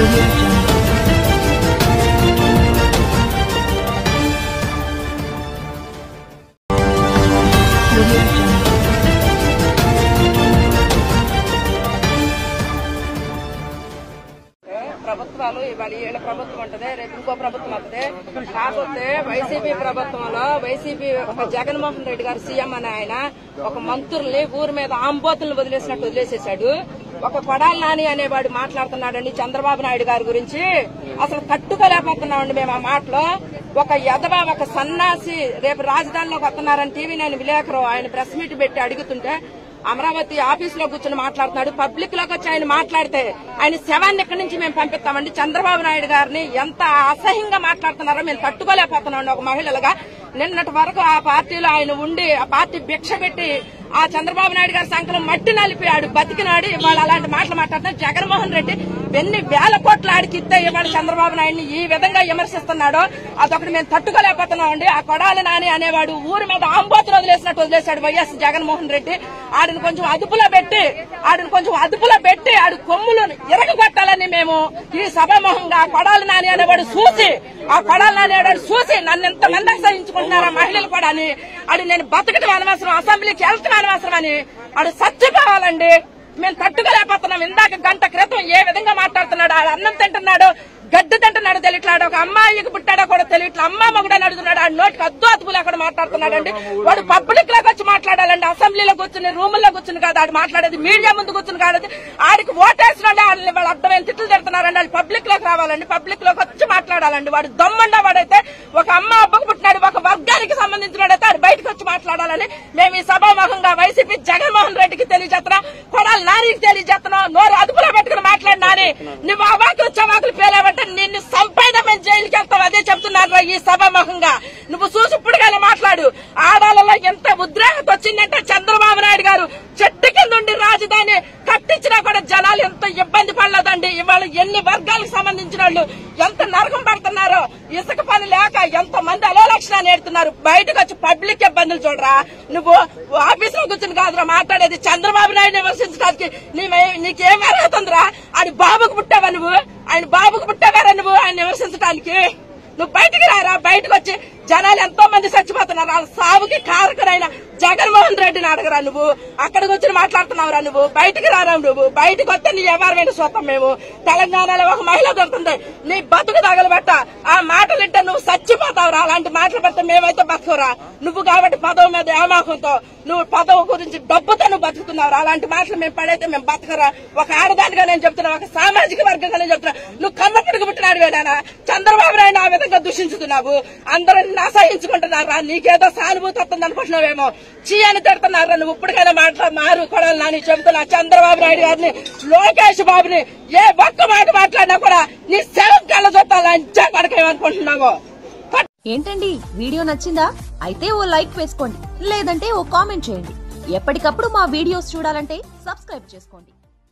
ప్రభుత్వాలు ఇవాళ ఏళ్ళ ప్రభుత్వం ఉంటది, రేపు ఇంకో ప్రభుత్వం వస్తుంది. కాకపోతే వైసీపీ ప్రభుత్వంలో వైసీపీ ఒక జగన్మోహన్ రెడ్డి గారు సీఎం అని ఆయన ఒక మంత్రుల్ని ఊరి మీద ఆంబోతులను వదిలేసినట్టు వదిలేసేశాడు. ఒక కొడాలి నాని అనేవాడు మాట్లాడుతున్నాడండి చంద్రబాబు నాయుడు గారి గురించి. అసలు తట్టుకోలేకపోతున్నామండి మేము ఆ మాటలో. ఒక యదవ ఒక సన్నాసి రేపు రాజధానిలోకి వస్తున్నారని టీవీ నేను విలేకరు ఆయన ప్రెస్ మీట్ పెట్టి అడుగుతుంటే అమరావతి ఆఫీస్ లో కూర్చొని మాట్లాడుతున్నాడు. పబ్లిక్ లోకి వచ్చి ఆయన మాట్లాడితే ఆయన శవాన్ని ఎక్కడి నుంచి మేము పంపిస్తామండి. చంద్రబాబు నాయుడు గారిని ఎంత అసహ్యంగా మాట్లాడుతున్నారో మేము తట్టుకోలేకపోతున్నాం ఒక మహిళలుగా. నిన్నటి వరకు ఆ పార్టీలో ఆయన ఉండి ఆ పార్టీ భిక్ష పెట్టి ఆ చంద్రబాబు నాయుడు గారి సంఖ్యలో మట్టి నలిపి ఆడు బతికినాడు. ఇవాళ అలాంటి మాటలు మాట్లాడుతున్నారు. జగన్మోహన్ రెడ్డి ఎన్ని వేల కోట్ల ఆడికి ఇస్తే ఇవాళ చంద్రబాబు నాయుడిని ఈ విధంగా విమర్శిస్తున్నాడో అదొకటి మేము తట్టుకోలేకపోతున్నామండి. ఆ కొడాలి నాని అనేవాడు ఊరి మీద ఆంబోతులు వదిలేసినట్టు వదిలేశాడు వైఎస్ జగన్మోహన్ రెడ్డి. ఆడిని కొంచెం అదుపులో పెట్టి ఆడు కొమ్ములు ఇరగొట్టాలని మేము ఈ సభాముఖంగా ఆ కొడాలి నాని అనేవాడు చూసి నన్ను ఎంతమంది అసహించుకుంటున్నారు మహిళలు కూడా అని ఆడు నేను బతకటం అనవసరం, అసెంబ్లీకి వెళ్ళటం అనవసరం అని ఆడు చచ్చిపోవాలండి. మేము తట్టుకోలేకపోతున్నాం. ఇందాక గంట క్రితం ఏ విధంగా మాట్లాడుతున్నాడు, ఆడు అన్నం తింటున్నాడు, గడ్డి తింటున్నాడు తెలియట్లాడు, ఒక అమ్మాయికి పుట్టాడో కూడా తెలియట్లా, అమ్మ మొగుడని అడుగుతున్నాడు. ఆ నోటికి అద్దు అతుపులు అక్కడ మాట్లాడుతున్నాడండి. వాడు పబ్లిక్ లోకి వచ్చి మాట్లాడాలండి, అసెంబ్లీలో కూర్చుని రూముల్లో కూర్చుని కాదు ఆడు మాట్లాడేది, మీడియా ముందు కూర్చుని కాదు. ఆడికి ఓటేసిన వాళ్ళు అర్థమైన తిట్లు తిడుతున్నారండి. వాళ్ళు పబ్లిక్ లోకి రావాలండి, పబ్లిక్ లోకి వచ్చి మాట్లాడాలండి. వాడు దమ్మండా వాడైతే ఒక అమ్మ అబ్బకు పుట్టినాడు, ఒక వర్గానికి సంబంధించినడైతే ఆడు బయటకు వచ్చి మాట్లాడాలని మేము ఈ సభాముఖంగా వైసీపీ జగన్మోహన్ రెడ్డికి తెలియజేస్తున్నాం, కొడాలి నానికి తెలియజేస్తున్నాం. నోరు అదుపులో పెట్టుకుని మాట్లాడినాని నువ్వు అవాకులు చవాకులు పేలేవంటే నిన్ను సంపైన మేము జైలుకి వెళ్తాం. అదే చెప్తున్నారు ఈ సభాముఖంగా. నువ్వు చూసి ఇప్పుడుగానే మాట్లాడు. ఆడాలలో ఎంత ఉద్రేకత వచ్చిందంటే చంద్రబాబు నాయుడు గారు చెట్టు కింద ఉండి రాజధాని కట్టించినా కూడా జనాలు ఎంత ఇబ్బంది పడలేదండి. ఇవాళ ఎన్ని వర్గాలకు సంబంధించిన వాళ్ళు ఎంత నరకం పడుతున్నారో, ఇసుక పని లేక ఎంత మంది అలోలక్షణాన్ని ఏడుతున్నారు. బయటకు వచ్చి పబ్లిక్ ఇబ్బందులు చూడరా. నువ్వు ఆఫీస్ లో కూర్చుని కాదురా మాట్లాడేది, చంద్రబాబు నాయుడు విమర్శించడానికి నీకేం అర్హత ఉందిరా? ఆయన బాబుకు పుట్టావా నువ్వు? ఆయన విమర్శించడానికి నువ్వు బయటికి రారా. బయటకు వచ్చి జనాలు ఎంతో మంది చచ్చిపోతున్నారు. వాళ్ళ సావుకి కారకుడైన జగన్మోహన్ రెడ్డిని అడగరా నువ్వు. అక్కడికి వచ్చి మాట్లాడుతున్నావురా నువ్వు. బయటికి రారా నువ్వు. బయటకు వస్తే నీ ఎవరమైన చూస్తాం మేము. తెలంగాణలో ఒక మహిళ దొరుకుతుంది, నీ బతుకు తగలబెట్ట. ఆ మాటలు వింటే నువ్వు చచ్చిపోతావురా. అలాంటి మాటలు పెడితే మేమైతే బతుకురా. నువ్వు కాబట్టి పదవి మీద ఏమాకంతో నువ్వు పదవి గురించి డబ్బుతో నువ్వు బతుకుతున్నావు. అలాంటి మాటలు మేము పడైతే మేము బతకరా. ఒక ఆడదానిగా నేను చెప్తున్నా, ఒక సామాజిక వర్గంగా నేను చెప్తున్నా. నువ్వు కమ్మ పిడుగు పుట్టినాడు వేడానా చంద్రబాబు నాయుడు ఆ విధంగా దూషించుతున్నావు. అందరూ ఆశ్రయించుకుంటున్నారా? నీకేదో సానుభూతి వస్తుంది అనుకుంటున్నావేమో. చీ అని తిడుతున్నారా నువ్వు. ఇప్పటికైనా మారు కొడాలి నాని చెబుతున్నా. చంద్రబాబు నాయుడు గారిని, లోకేష్ బాబుని ఏ ఒక్క మాట మాట్లాడినా కూడా నీ సేవ కళ్ళ చూస్తాను అంచా పడకేమనుకుంటున్నావు. ఏంటండి వీడియో నచ్చిందా? అయితే ఓ లైక్ వేసుకోండి, లేదంటే ఓ కామెంట్ చేయండి. ఎప్పటికప్పుడు మా వీడియోస్ చూడాలంటే సబ్స్క్రైబ్ చేసుకోండి.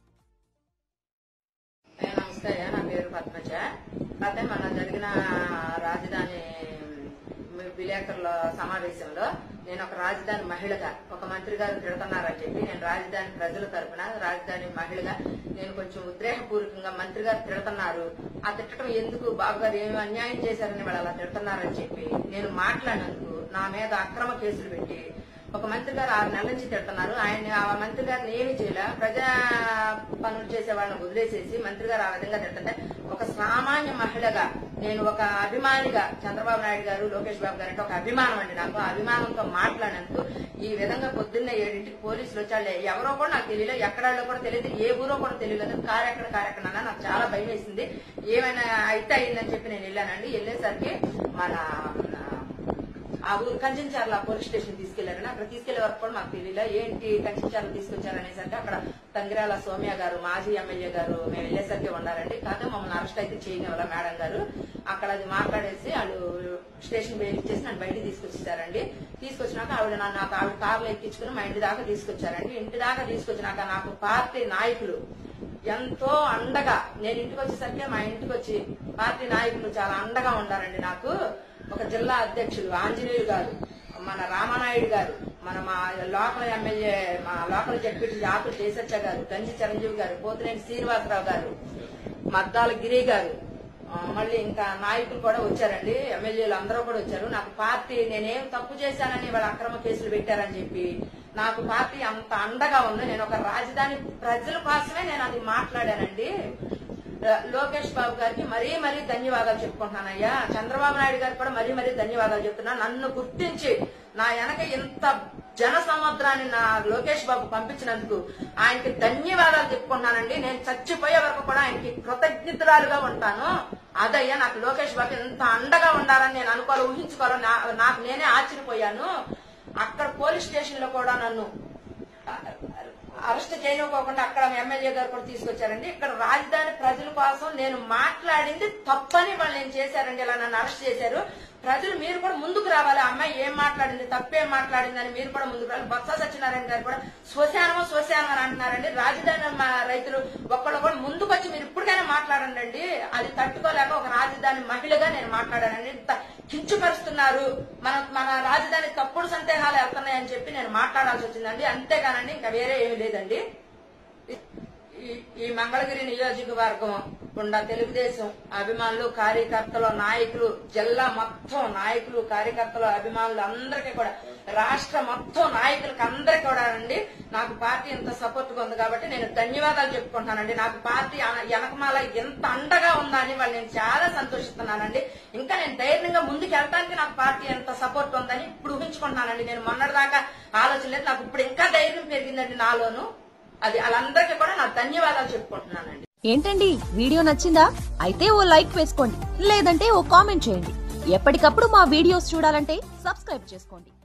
నమస్తే, నా పేరు పద్మజ. అయితే మన జరిగిన రాజధాని విలేకరుల సమావేశంలో నేను ఒక రాజధాని మహిళగా ఒక మంత్రి గారు తిడుతున్నారని చెప్పి నేను రాజధాని ప్రజల తరఫున రాజధాని మహిళగా నేను కొంచెం ఉద్రేకపూర్వకంగా మంత్రి గారు తిడుతున్నారు, ఆ తిట్టడం ఎందుకు, బాబు గారు ఏమి అన్యాయం చేశారని వాళ్ళు అలా తిడుతున్నారని చెప్పి నేను మాట్లాడినందుకు నా మీద అక్రమ కేసులు పెట్టి ఒక మంత్రి గారు 6 నెలల నుంచి తిడుతున్నారు. ఆ మంత్రి గారిని ఏమి చేయలే, ప్రజా పనులు చేసే వాళ్ళని వదిలేసేసి మంత్రి గారు ఆ విధంగా తిడుతుంటే ఒక సామాన్య మహిళగా నేను ఒక అభిమానిగా చంద్రబాబు నాయుడు గారు, లోకేష్ బాబు గారు అంటే ఒక అభిమానం అండి నాకు. ఆ అభిమానంతో మాట్లాడినందుకు ఈ విధంగా పొద్దున్నే 7ంటికి పోలీసులు వచ్చాడు. ఎవరో కూడా నాకు తెలియలేదు, ఎక్కడాలో కూడా తెలియదు, ఏ ఊరో కూడా తెలియలేదు. కారు ఎక్కడ నాకు చాలా భయం వేసింది. ఏమైనా అయితే అయిందని చెప్పి నేను వెళ్ళానండి. వెళ్ళేసరికి మన ఆ ఊరు కంచెంచార్ల పోలీస్ స్టేషన్ తీసుకెళ్లారని, అక్కడ తీసుకెళ్లే వరకు కూడా మాకు తెలియలే. ఏంటి కంచెంచార్ల తీసుకొచ్చారనేసరికి అక్కడ తంగిరాల సోమ్య గారు, మాజీ ఎమ్మెల్యే గారు మేము వెళ్ళేసరికి ఉన్నారండి. కాకపోతే మమ్మల్ని అరెస్ట్ అయితే చేయనివ్వాల మేడం గారు. అక్కడ అది మాట్లాడేసి వాళ్ళు స్టేషన్ బయట ఇచ్చేసి నన్ను బయటకు తీసుకొచ్చేసారండి. తీసుకొచ్చినాక ఆవిడ కారులో ఎక్కించుకుని మా ఇంటి దాకా తీసుకొచ్చారండి. ఇంటి దాకా తీసుకొచ్చినాక నాకు పార్టీ నాయకులు ఎంతో అండగా, నేను ఇంటికి వచ్చేసరికి మా ఇంటికి వచ్చి పార్టీ నాయకులు చాలా అండగా ఉండారండి నాకు. ఒక జిల్లా అధ్యక్షులు ఆంజనేయులు గారు, మన రామానాయుడు గారు, మా లోకల్ ఎమ్మెల్యే, మా లోకల్ జడ్పీటీ ఆకులు దేశచ్చ గారు, గంజి చిరంజీవి గారు, పోతినేని శ్రీనివాసరావు గారు, మద్దాల గిరి గారు, మళ్ళీ ఇంకా నాయకులు కూడా వచ్చారండి, ఎమ్మెల్యేలు అందరూ కూడా వచ్చారు. నాకు పార్టీ నేనేం తప్పు చేశానని వాళ్ళ అక్రమ కేసులు పెట్టారని చెప్పి నాకు పార్టీ అంత అండగా ఉంది. నేను ఒక రాజధాని ప్రజల కోసమే నేను అది మాట్లాడానండి. లోకేష్ బాబు గారికి మరీ మరీ ధన్యవాదాలు చెప్పుకుంటున్నానయ్యా. చంద్రబాబు నాయుడు గారికి కూడా మరీ మరీ ధన్యవాదాలు చెప్తున్నా. నన్ను గుర్తించి నా వెనక ఇంత జన సముద్రాన్ని నా లోకేష్ బాబు పంపించినందుకు ఆయనకి ధన్యవాదాలు చెప్పుకుంటున్నానండి. నేను చచ్చిపోయే వరకు కూడా ఆయనకి కృతజ్ఞతరాలుగా ఉంటాను. అదయ్యా నాకు లోకేష్ బాబు ఎంత అండగా ఉండాలని నేను అనుకోవాలి, ఊహించుకోవాలి. నాకు నేనే ఆశ్చర్యపోయాను. అక్కడ పోలీస్ స్టేషన్ లో కూడా నన్ను అరెస్ట్ చేయకపోకుండా అక్కడ ఎమ్మెల్యే గారు కూడా తీసుకొచ్చారండి. ఇక్కడ రాజధాని ప్రజల కోసం నేను మాట్లాడింది తప్పని వాళ్ళు నేను చేశారండి. ఇలా నన్ను అరెస్ట్ చేశారు. ప్రజలు మీరు కూడా ముందుకు రావాలి. అమ్మాయి ఏం మాట్లాడింది, తప్పేం మాట్లాడింది అని మీరు కూడా ముందుకు రావాలి. బొత్స సత్యనారాయణ గారు కూడా శ్మశానం అని అంటున్నారండి. రాజధాని రైతులు ఒక్కళ్ళు కూడా ముందుకు వచ్చి మీరు ఇప్పటికైనా మాట్లాడండి. అది తట్టుకోలేక ఒక రాజధాని మహిళగా నేను మాట్లాడానండి. ఇంత కించుపరుస్తున్నారు, మన రాజధాని తప్పుడు సందేహాలు వెళ్తున్నాయని చెప్పి నేను మాట్లాడాల్సి వచ్చిందండి. అంతేగానండి ఇంకా వేరే ఏమీ లేదండి. ఈ మంగళగిరి నియోజకవర్గం గుండా తెలుగుదేశం అభిమానులు, కార్యకర్తలు, నాయకులు, జిల్లా మొత్తం నాయకులు, కార్యకర్తలు, అభిమానులు అందరికీ కూడా, రాష్ట్ర మొత్తం నాయకులకి అందరికీ కూడా అండి నాకు పార్టీ ఎంత సపోర్ట్ గా ఉంది కాబట్టి నేను ధన్యవాదాలు చెప్పుకుంటున్నానండి. నాకు పార్టీ వెనకమాల ఎంత అండగా ఉందని వాళ్ళు నేను చాలా సంతోషిస్తున్నానండి. ఇంకా నేను ధైర్యంగా ముందుకు వెళ్ళడానికి నాకు పార్టీ ఎంత సపోర్ట్ ఉందని ఇప్పుడు ఊహించుకుంటున్నానండి. నేను మొన్నటిదాకా ఆలోచన లేదు, నాకు ఇప్పుడు ఇంకా ధైర్యం పెరిగిందండి నాలోను. అది వాళ్ళందరికీ కూడా నా ధన్యవాదాలు చెప్పుకుంటున్నానండి. ఏంటండి వీడియో నచ్చిందా? అయితే ఓ లైక్ వేసుకోండి, లేదంటే ఓ కామెంట్ చేయండి. ఎప్పటికప్పుడు మా వీడియోస్ చూడాలంటే సబ్స్క్రైబ్ చేసుకోండి.